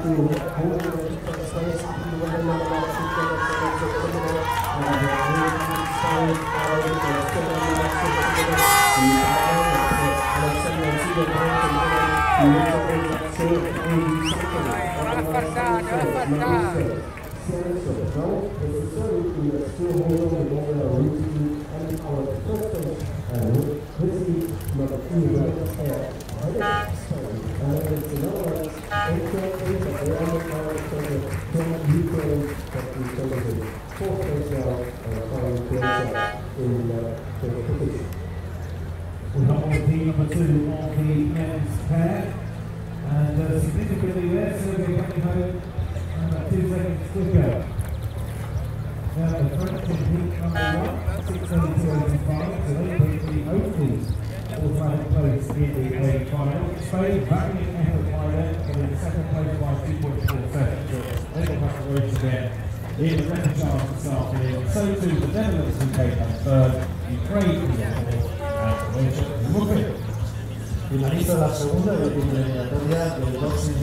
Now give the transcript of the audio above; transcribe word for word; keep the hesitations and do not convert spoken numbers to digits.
We have on team number two of the men's pair, and uh, significantly there, Sergei coming home about two seconds quicker. Now the French in heat number one, six thirty-two eighty-five, so they take the only automatic place in the A final. Spain backing ahead of Ireland, and in second place by two point four seconds. So they will have to race again in the second chance this afternoon. So too the Netherlands who came up third, Ukraine in the fourth. Finaliza la segunda y eliminatoria del próximo.